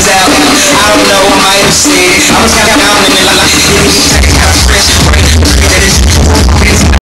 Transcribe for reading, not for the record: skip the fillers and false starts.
comes out. I don't know, I might have stayed. I was counting down